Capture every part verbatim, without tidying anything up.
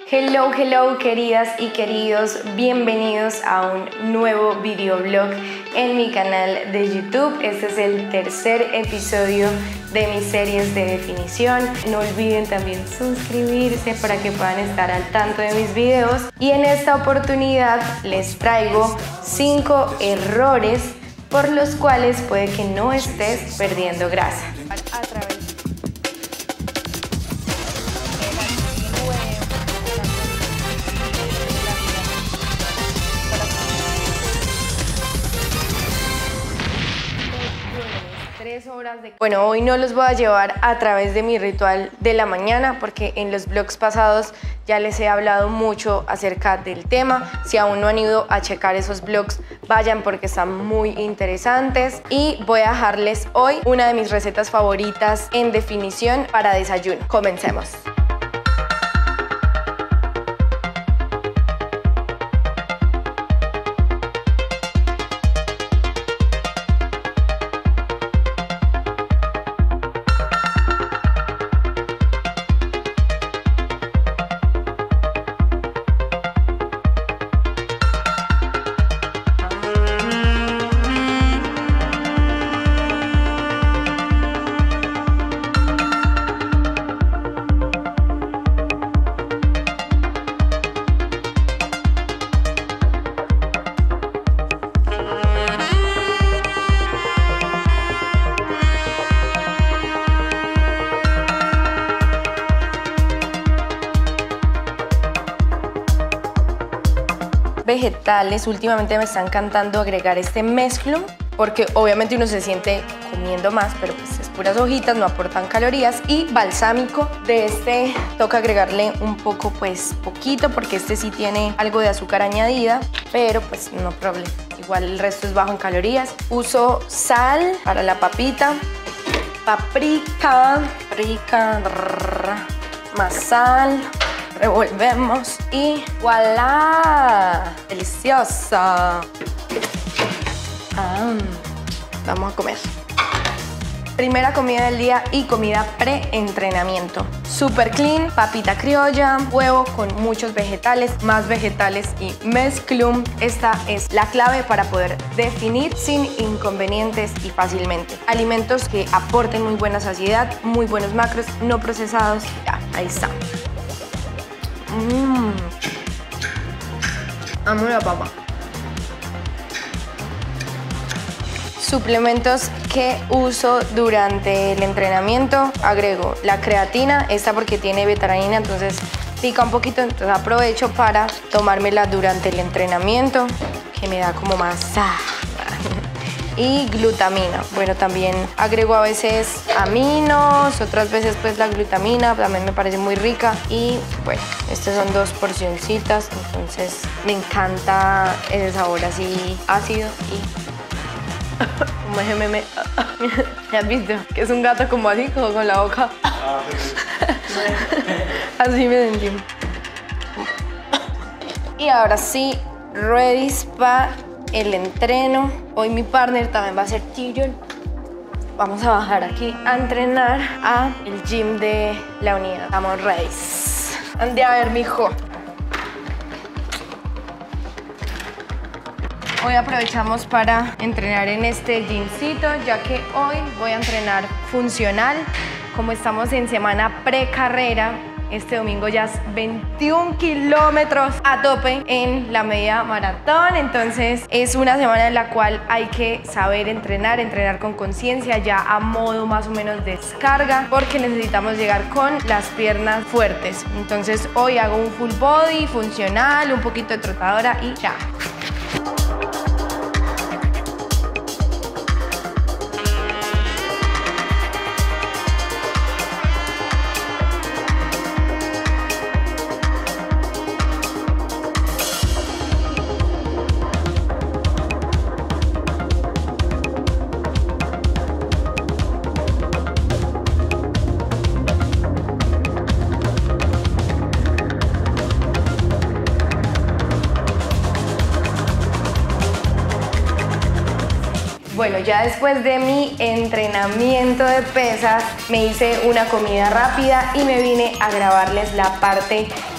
Hello, hello queridas y queridos, bienvenidos a un nuevo videoblog en mi canal de YouTube. Este es el tercer episodio de mis series de definición. No olviden también suscribirse para que puedan estar al tanto de mis videos. Y en esta oportunidad les traigo cinco errores por los cuales puede que no estés perdiendo grasa. A través horas de... Bueno, hoy no los voy a llevar a través de mi ritual de la mañana porque en los vlogs pasados ya les he hablado mucho acerca del tema. Si aún no han ido a checar esos vlogs, vayan porque están muy interesantes. Y voy a dejarles hoy una de mis recetas favoritas en definición para desayuno. Comencemos. Vegetales, últimamente me está encantando agregar este mezclum porque obviamente uno se siente comiendo más, pero pues es puras hojitas, no aportan calorías. Y balsámico, de este toca agregarle un poco, pues poquito, porque este sí tiene algo de azúcar añadida, pero pues no problema, igual el resto es bajo en calorías. Uso sal para la papita, paprika, paprika, más sal. Revolvemos y ¡voilá! ¡Deliciosa! Ah, vamos a comer. Primera comida del día y comida pre-entrenamiento. Super clean, papita criolla, huevo con muchos vegetales, más vegetales y mezclum. Esta es la clave para poder definir sin inconvenientes y fácilmente. Alimentos que aporten muy buena saciedad, muy buenos macros, no procesados. Ya, ahí está. Mmm. Amo la papa. Suplementos que uso durante el entrenamiento. Agrego la creatina, esta porque tiene betalanina, entonces pica un poquito, entonces aprovecho para tomármela durante el entrenamiento, que me da como más... Y glutamina, bueno, también agrego a veces aminos, otras veces pues la glutamina también me parece muy rica. Y bueno, estas son dos porcioncitas, entonces me encanta el sabor así ácido y como ese meme. ¿Ya has visto? Que es un gato como así, como con la boca. Así me sentí. Y ahora sí, ready para el entreno. Hoy mi partner también va a ser Tyrion. Vamos a bajar aquí a entrenar a el gym de la unidad. Vamos, reis. Ande a ver, mijo. Hoy aprovechamos para entrenar en este gymcito, ya que hoy voy a entrenar funcional. Como estamos en semana pre-carrera, este domingo ya es veintiún kilómetros a tope en la media maratón, entonces es una semana en la cual hay que saber entrenar, entrenar con conciencia, ya a modo más o menos de descarga, porque necesitamos llegar con las piernas fuertes. Entonces hoy hago un full body, funcional, un poquito de trotadora y ya. Bueno, ya después de mi entrenamiento de pesas me hice una comida rápida y me vine a grabarles la parte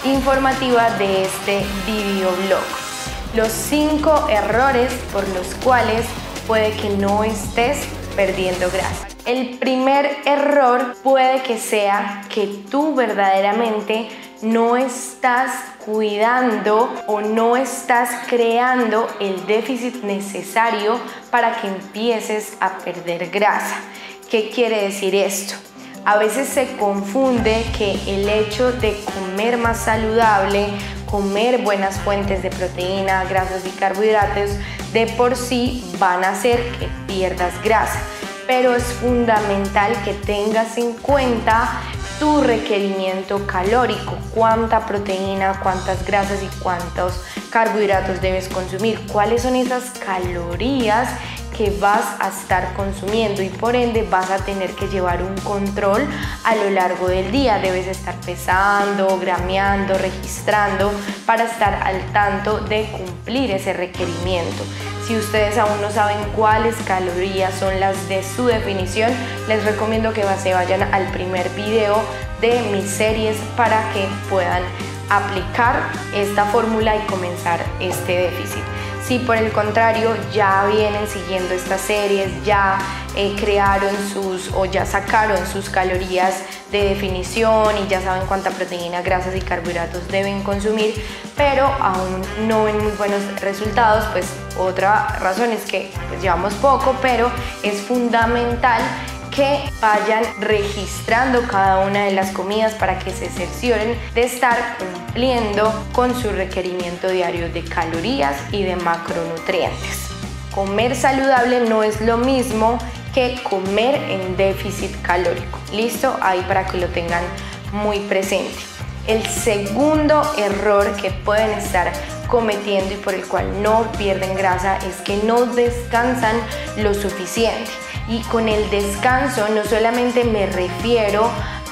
informativa de este videoblog. Los cinco errores por los cuales puede que no estés perdiendo grasa. El primer error puede que sea que tú verdaderamente no estás cuidando o no estás creando el déficit necesario para que empieces a perder grasa. ¿Qué quiere decir esto? A veces se confunde que el hecho de comer más saludable, comer buenas fuentes de proteína, grasas y carbohidratos de por sí van a hacer que pierdas grasa. Pero es fundamental que tengas en cuenta tu requerimiento calórico, cuánta proteína, cuántas grasas y cuántos carbohidratos debes consumir, cuáles son esas calorías que vas a estar consumiendo y por ende vas a tener que llevar un control a lo largo del día. Debes estar pesando, grameando, registrando para estar al tanto de cumplir ese requerimiento. Si ustedes aún no saben cuáles calorías son las de su definición, les recomiendo que se vayan al primer video de mis series para que puedan aplicar esta fórmula y comenzar este déficit. Si por el contrario ya vienen siguiendo estas series, ya eh, crearon sus o ya sacaron sus calorías de definición y ya saben cuánta proteína, grasas y carbohidratos deben consumir, pero aún no ven muy buenos resultados, pues otra razón es que pues, llevamos poco, pero es fundamental que vayan registrando cada una de las comidas para que se cercioren de estar cumpliendo con su requerimiento diario de calorías y de macronutrientes. Comer saludable no es lo mismo que comer en déficit calórico. ¿Listo? Ahí para que lo tengan muy presente. El segundo error que pueden estar cometiendo y por el cual no pierden grasa es que no descansan lo suficiente. Y con el descanso no solamente me refiero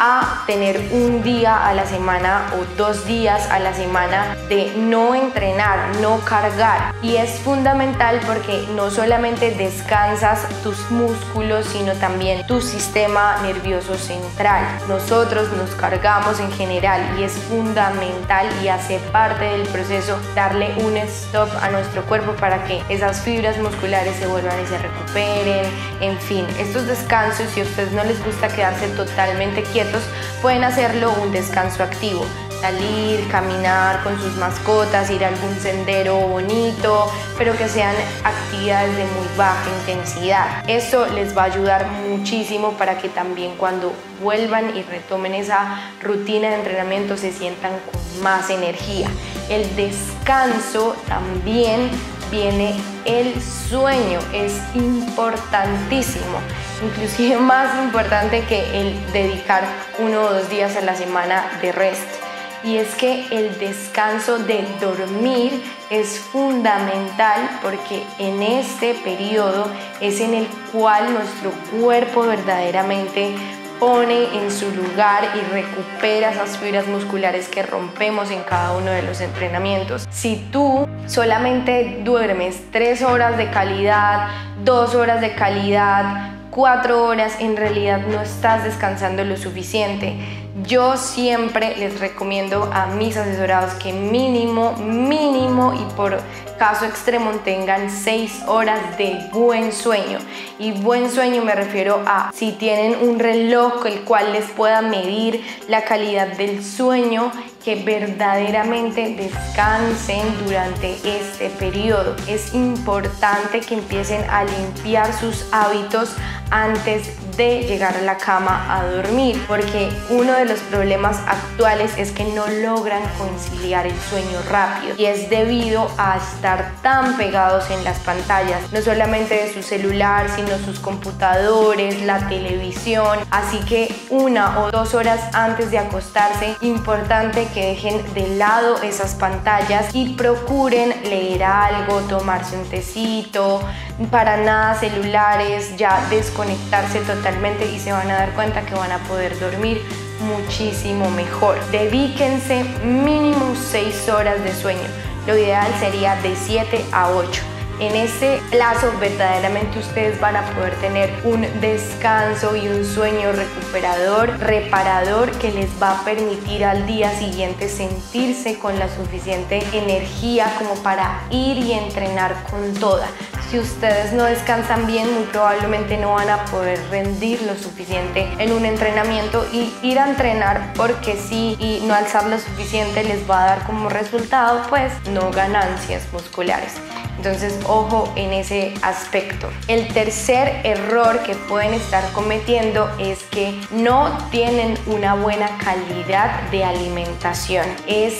a tener un día a la semana o dos días a la semana de no entrenar, no cargar. Y es fundamental porque no solamente descansas tus músculos, sino también tu sistema nervioso central. Nosotros nos cargamos en general y es fundamental y hace parte del proceso darle un stop a nuestro cuerpo para que esas fibras musculares se vuelvan y se recuperen. En fin, estos descansos, si a ustedes no les gusta quedarse totalmente quietos, pueden hacerlo un descanso activo, salir, caminar con sus mascotas, ir a algún sendero bonito, pero que sean actividades de muy baja intensidad. Esto les va a ayudar muchísimo para que también cuando vuelvan y retomen esa rutina de entrenamiento se sientan con más energía. El descanso también viene el sueño, es importantísimo, inclusive más importante que el dedicar uno o dos días a la semana de rest. Y es que el descanso de dormir es fundamental porque en este periodo es en el cual nuestro cuerpo verdaderamente pone en su lugar y recupera esas fibras musculares que rompemos en cada uno de los entrenamientos. Si tú solamente duermes tres horas de calidad, dos horas de calidad, cuatro horas, en realidad no estás descansando lo suficiente. Yo siempre les recomiendo a mis asesorados que mínimo, mínimo y por caso extremo tengan seis horas de buen sueño. Y buen sueño me refiero a si tienen un reloj el cual les pueda medir la calidad del sueño, que verdaderamente descansen durante este periodo. Es importante que empiecen a limpiar sus hábitos antes de llegar a la cama a dormir, porque uno de los problemas actuales es que no logran conciliar el sueño rápido y es debido a estar tan pegados en las pantallas, no solamente de su celular, sino sus computadores, la televisión. Así que una o dos horas antes de acostarse, importante que dejen de lado esas pantallas y procuren leer algo, tomarse un tecito, para nada celulares, ya desconectarse totalmente y se van a dar cuenta que van a poder dormir muchísimo mejor. Dedíquense mínimo seis horas de sueño. Lo ideal sería de siete a ocho. en ese plazo verdaderamente ustedes van a poder tener un descanso y un sueño recuperador, reparador, que les va a permitir al día siguiente sentirse con la suficiente energía como para ir y entrenar con toda. Si ustedes no descansan bien, muy probablemente no van a poder rendir lo suficiente en un entrenamiento, y ir a entrenar porque sí y no alzar lo suficiente les va a dar como resultado pues no ganancias musculares. Entonces, ojo en ese aspecto. El tercer error que pueden estar cometiendo es que no tienen una buena calidad de alimentación. Es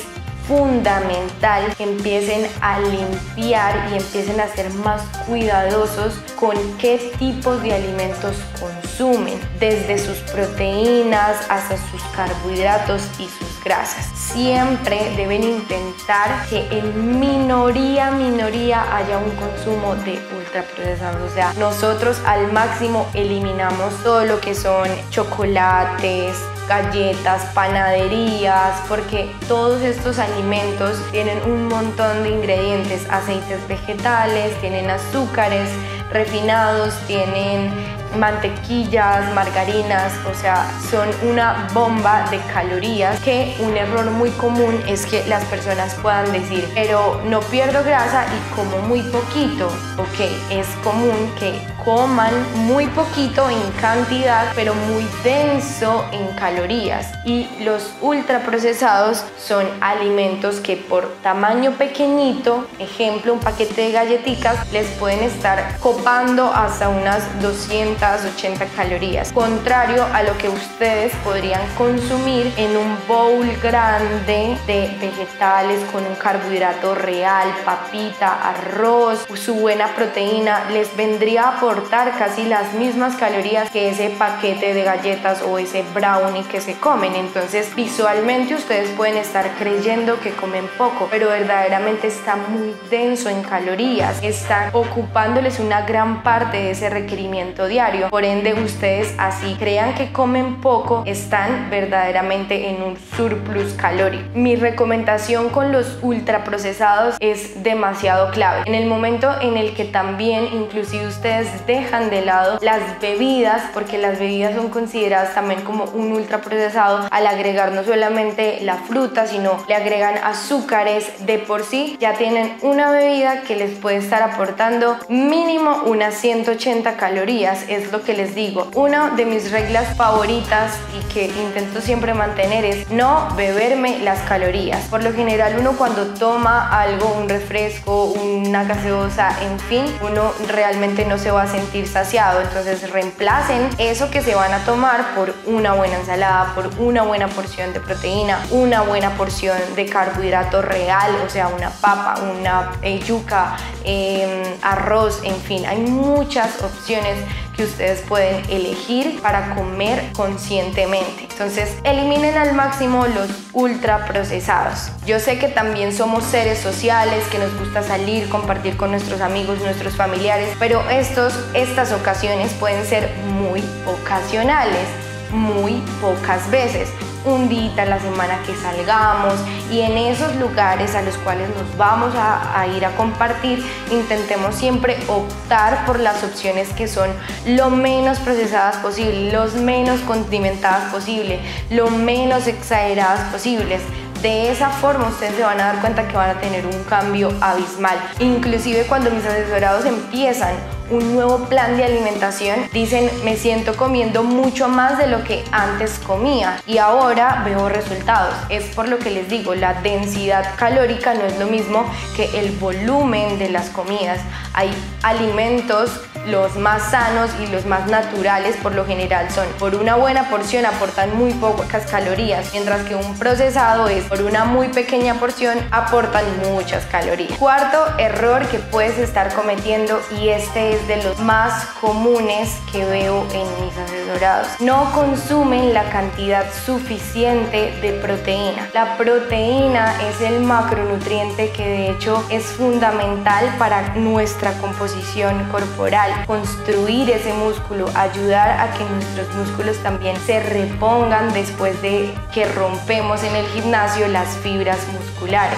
fundamental que empiecen a limpiar y empiecen a ser más cuidadosos con qué tipos de alimentos consumen, desde sus proteínas hasta sus carbohidratos y sus grasas. Siempre deben intentar que en minoría, minoría haya un consumo de ultraprocesados. O sea, nosotros al máximo eliminamos todo lo que son chocolates, galletas, panaderías, porque todos estos alimentos tienen un montón de ingredientes, aceites vegetales, tienen azúcares refinados, tienen mantequillas, margarinas, o sea, son una bomba de calorías, que un error muy común es que las personas puedan decir, pero no pierdo grasa y como muy poquito. Ok, es común que coman muy poquito en cantidad, pero muy denso en calorías, y los ultraprocesados son alimentos que por tamaño pequeñito, ejemplo, un paquete de galletitas, les pueden estar copando hasta unas doscientas ochenta calorías, contrario a lo que ustedes podrían consumir en un bowl grande de vegetales con un carbohidrato real, papita, arroz, su buena proteína. Les vendría a aportar casi las mismas calorías que ese paquete de galletas o ese brownie que se comen. Entonces, visualmente ustedes pueden estar creyendo que comen poco, pero verdaderamente está muy denso en calorías, está ocupándoles una gran parte de ese requerimiento diario. Por ende, ustedes, así crean que comen poco, están verdaderamente en un surplus calórico. Mi recomendación con los ultraprocesados es demasiado clave. En el momento en el que también inclusive ustedes dejan de lado las bebidas, porque las bebidas son consideradas también como un ultraprocesado, al agregar no solamente la fruta, sino le agregan azúcares, de por sí ya tienen una bebida que les puede estar aportando mínimo unas ciento ochenta calorías. Es lo que les digo. Una de mis reglas favoritas y que intento siempre mantener es no beberme las calorías. Por lo general, uno cuando toma algo, un refresco, una gaseosa, en fin, uno realmente no se va a sentir saciado. Entonces, reemplacen eso que se van a tomar por una buena ensalada, por una buena porción de proteína, una buena porción de carbohidrato real, o sea, una papa, una eh, yuca, eh, arroz, en fin, hay muchas opciones que ustedes pueden elegir para comer conscientemente. Entonces, eliminen al máximo los ultraprocesados. Yo sé que también somos seres sociales, que nos gusta salir, compartir con nuestros amigos, nuestros familiares, pero estos, estas ocasiones pueden ser muy ocasionales, muy pocas veces. Un día a la semana que salgamos, y en esos lugares a los cuales nos vamos a, a ir a compartir, intentemos siempre optar por las opciones que son lo menos procesadas posible, los menos condimentadas posible, lo menos exageradas posibles. De esa forma ustedes se van a dar cuenta que van a tener un cambio abismal. Inclusive cuando mis asesorados empiezan un nuevo plan de alimentación, dicen, me siento comiendo mucho más de lo que antes comía y ahora veo resultados. Es por lo que les digo, la densidad calórica no es lo mismo que el volumen de las comidas. Hay alimentos, los más sanos y los más naturales, por lo general son por una buena porción aportan muy pocas calorías, mientras que un procesado es por una muy pequeña porción aportan muchas calorías. Cuarto error que puedes estar cometiendo, y este es de los más comunes que veo en mis asesorados: no consumen la cantidad suficiente de proteína. La proteína es el macronutriente que de hecho es fundamental para nuestra composición corporal, construir ese músculo, ayudar a que nuestros músculos también se repongan después de que rompemos en el gimnasio las fibras musculares.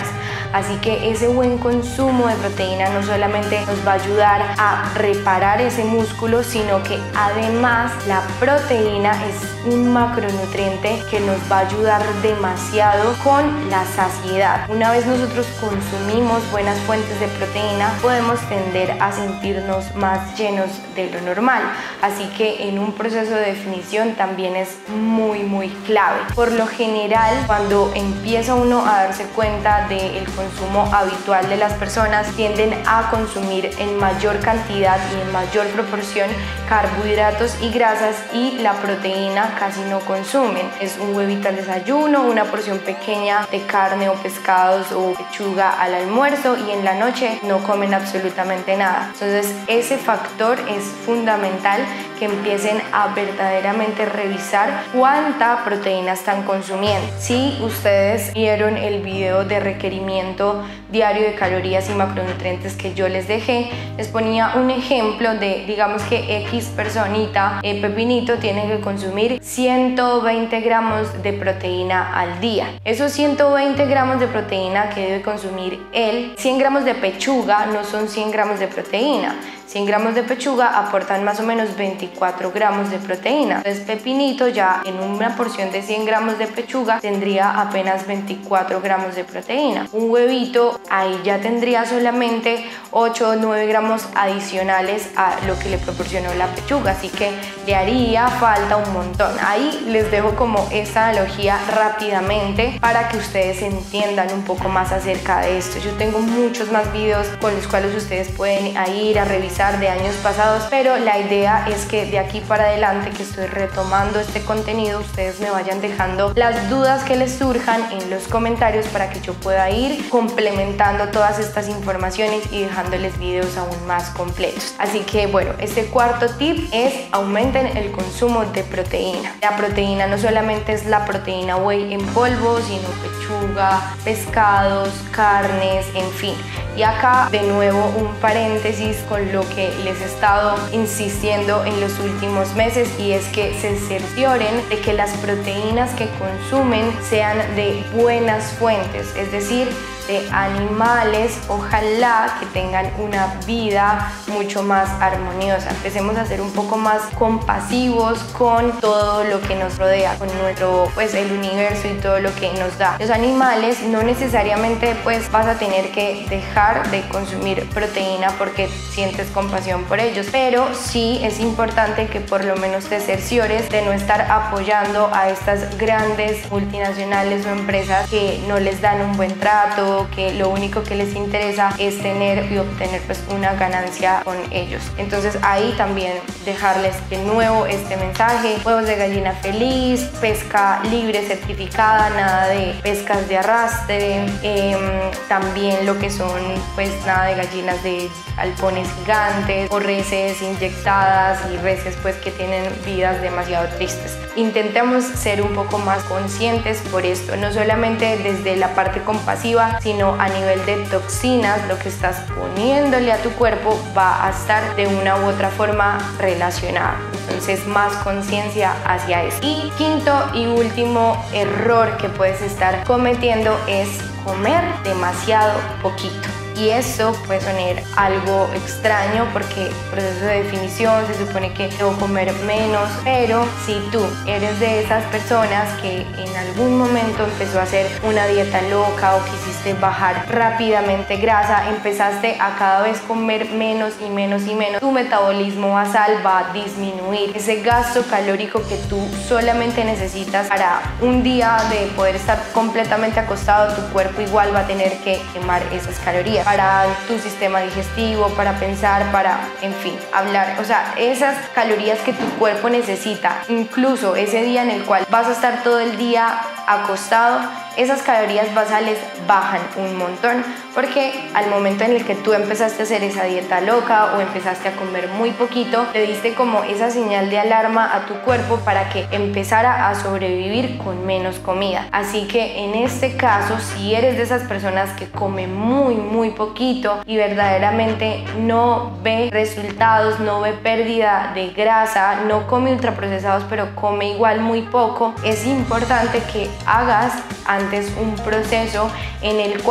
Así que ese buen consumo de proteína no solamente nos va a ayudar a reparar ese músculo, sino que además la proteína es un macronutriente que nos va a ayudar demasiado con la saciedad. Una vez nosotros consumimos buenas fuentes de proteína, podemos tender a sentirnos más llenos de lo normal. Así que en un proceso de definición también es muy muy clave. Por lo general, cuando empieza uno a darse cuenta del consumo habitual de las personas, tienden a consumir en mayor cantidad y en mayor proporción carbohidratos y grasas, y la proteína casi no consumen. Es un huevito al desayuno, una porción pequeña de carne o pescados o pechuga al almuerzo, y en la noche no comen absolutamente nada. Entonces ese factor es fundamental, que empiecen a verdaderamente revisar cuánta proteína están consumiendo. Si ustedes vieron el video de requerimiento diario de calorías y macronutrientes que yo les dejé, les ponía un ejemplo de, digamos que X personita, eh, Pepinito, tiene que consumir ciento veinte gramos de proteína al día. Esos ciento veinte gramos de proteína que debe consumir él, cien gramos de pechuga no son cien gramos de proteína. cien gramos de pechuga aportan más o menos veinticuatro gramos de proteína. Entonces Pepinito ya en una porción de cien gramos de pechuga tendría apenas veinticuatro gramos de proteína. Un huevito ahí ya tendría solamente ocho o nueve gramos adicionales a lo que le proporcionó la pechuga, así que le haría falta un montón. Ahí les dejo como esta analogía rápidamente para que ustedes entiendan un poco más acerca de esto. Yo tengo muchos más videos con los cuales ustedes pueden ir a revisar de años pasados, pero la idea es que de aquí para adelante, que estoy retomando este contenido, ustedes me vayan dejando las dudas que les surjan en los comentarios para que yo pueda ir complementando todas estas informaciones y dejándoles videos aún más completos. Así que bueno, este cuarto tip es: aumenten el consumo de proteína. La proteína no solamente es la proteína whey en polvo, sino pechuga, pescados, carnes, en fin. Y acá de nuevo un paréntesis con lo que les he estado insistiendo en los últimos meses, y es que se cercioren de que las proteínas que consumen sean de buenas fuentes, es decir, de animales, ojalá que tengan una vida mucho más armoniosa. Empecemos a ser un poco más compasivos con todo lo que nos rodea, con nuestro, pues el universo y todo lo que nos da. Los animales no necesariamente pues vas a tener que dejar de consumir proteína porque sientes compasión por ellos, pero sí es importante que por lo menos te cerciores de no estar apoyando a estas grandes multinacionales o empresas que no les dan un buen trato, que lo único que les interesa es tener y obtener pues una ganancia con ellos. Entonces ahí también dejarles de nuevo este mensaje: huevos de gallina feliz, pesca libre certificada, nada de pescas de arrastre, eh, también lo que son pues nada de gallinas de halcones gigantes o reses inyectadas y reses pues que tienen vidas demasiado tristes. Intentemos ser un poco más conscientes por esto, no solamente desde la parte compasiva, sino a nivel de toxinas. Lo que estás poniéndole a tu cuerpo va a estar de una u otra forma relacionada. Entonces más conciencia hacia eso. Y quinto y último error que puedes estar cometiendo es comer demasiado poquito. Y eso puede sonar algo extraño porque proceso de definición se supone que debo comer menos, pero si tú eres de esas personas que en algún momento empezó a hacer una dieta loca o quisiste bajar rápidamente grasa, empezaste a cada vez comer menos y menos y menos, tu metabolismo basal va a disminuir. Ese gasto calórico que tú solamente necesitas para un día de poder estar completamente acostado, tu cuerpo igual va a tener que quemar esas calorías para tu sistema digestivo, para pensar, para, en fin, hablar. O sea, esas calorías que tu cuerpo necesita, incluso ese día en el cual vas a estar todo el día acostado, esas calorías basales bajan un montón, porque al momento en el que tú empezaste a hacer esa dieta loca o empezaste a comer muy poquito, le diste como esa señal de alarma a tu cuerpo para que empezara a sobrevivir con menos comida. Así que en este caso, si eres de esas personas que come muy muy poquito y verdaderamente no ve resultados, no ve pérdida de grasa, no come ultraprocesados pero come igual muy poco, es importante que hagas antes un proceso en el cual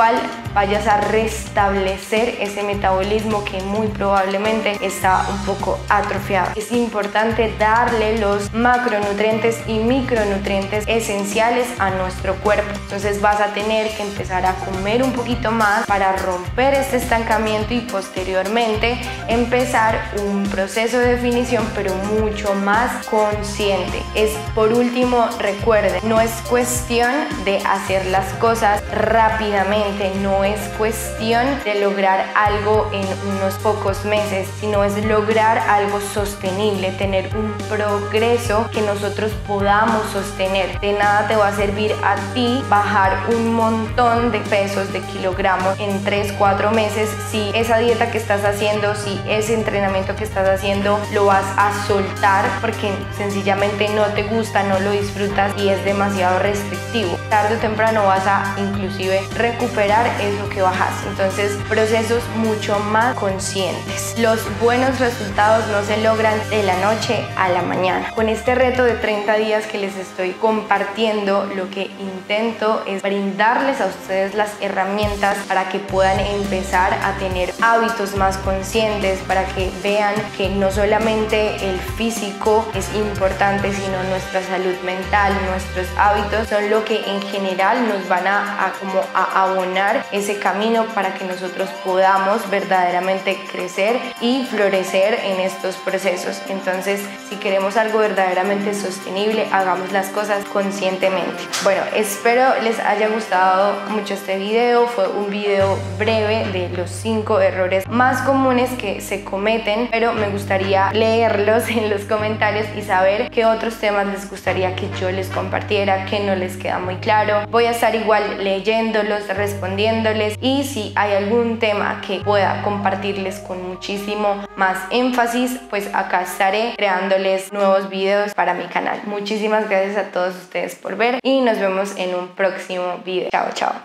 vayas a restablecer ese metabolismo que muy probablemente está un poco atrofiado. Es importante darle los macronutrientes y micronutrientes esenciales a nuestro cuerpo. Entonces vas a tener que empezar a comer un poquito más para romper este estancamiento y posteriormente empezar un proceso de definición, pero mucho más consciente. Es por último, recuerden, no es cuestión de hacer las cosas rápidamente, no es cuestión de lograr algo en unos pocos meses, sino es lograr algo sostenible, tener un progreso que nosotros podamos sostener. De nada te va a servir a ti bajar un montón de pesos, de kilogramos en tres, cuatro meses si esa dieta que estás haciendo, si ese entrenamiento que estás haciendo lo vas a soltar porque sencillamente no te gusta, no lo disfrutas y es demasiado restrictivo. Tarde o temprano vas a inclusive recuperar eso que bajas. Entonces, procesos mucho más conscientes. Los buenos resultados no se logran de la noche a la mañana. Con este reto de treinta días que les estoy compartiendo, lo que intento es brindarles a ustedes las herramientas para que puedan empezar a tener hábitos más conscientes, para que vean que no solamente el físico es importante, sino nuestra salud mental, nuestros hábitos son lo que en general nos van a, a, como a abonar ese camino para que nosotros podamos verdaderamente crecer y florecer en estos procesos. Entonces, si queremos algo verdaderamente sostenible, hagamos las cosas conscientemente. Bueno, espero les haya gustado mucho este video. Fue un video breve de los cinco errores más comunes que se cometen, pero me gustaría leerlos en los comentarios y saber qué otros temas les gustaría que yo les compartiera, que no les queda muy claro. Voy a estar igual leyéndolos, respondiéndoles, y si hay algún tema que pueda compartirles con muchísimo más énfasis, pues acá estaré creándoles nuevos videos para mi canal. Muchísimas gracias a todos ustedes por ver y nos vemos en un próximo video. Chao, chao.